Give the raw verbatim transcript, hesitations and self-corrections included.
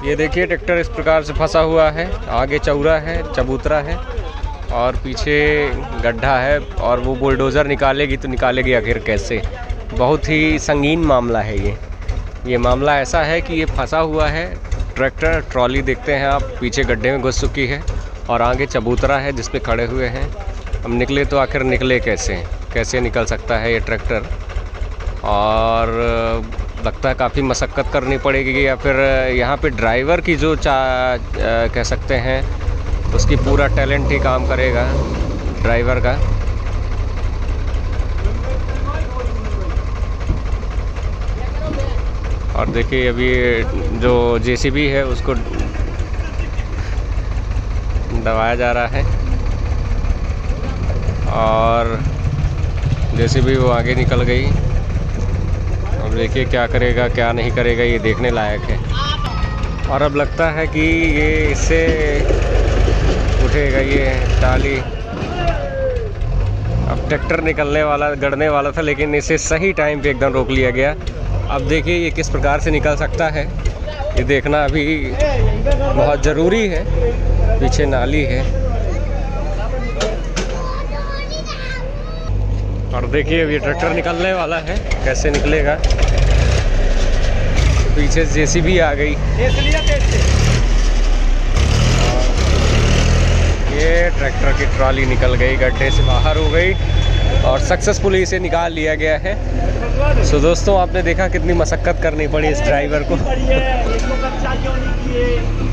ये देखिए ट्रैक्टर इस प्रकार से फंसा हुआ है, आगे चौरा है, चबूतरा है और पीछे गड्ढा है और वो बुलडोज़र निकालेगी तो निकालेगी आखिर कैसे। बहुत ही संगीन मामला है ये ये मामला ऐसा है कि ये फंसा हुआ है ट्रैक्टर। ट्रॉली देखते हैं आप, पीछे गड्ढे में घुस चुकी है और आगे चबूतरा है जिस पे खड़े हुए हैं। हम निकले तो आखिर निकले कैसे, कैसे निकल सकता है ये ट्रैक्टर। और लगता है काफ़ी मशक्क़त करनी पड़ेगी या फिर यहाँ पे ड्राइवर की जो चा कह सकते हैं उसकी पूरा टैलेंट ही काम करेगा ड्राइवर का। और देखिए अभी जो जेसीबी है उसको दबाया जा रहा है और जेसीबी वो आगे निकल गई। अब देखिए क्या करेगा क्या नहीं करेगा, ये देखने लायक है। और अब लगता है कि ये इससे उठेगा ये टाली। अब ट्रैक्टर निकलने वाला गड़ने वाला था लेकिन इसे सही टाइम पे एकदम रोक लिया गया। अब देखिए ये किस प्रकार से निकल सकता है, ये देखना अभी बहुत ज़रूरी है। पीछे नाली है और देखिए अब ये ट्रैक्टर निकलने वाला है, कैसे निकलेगा। पीछे जेसीबी आ गई, ये ट्रैक्टर की ट्रॉली निकल गई, गड्ढे से बाहर हो गई और सक्सेसफुली इसे निकाल लिया गया है। सो दोस्तों आपने देखा कितनी मशक्क़त करनी पड़ी इस ड्राइवर को।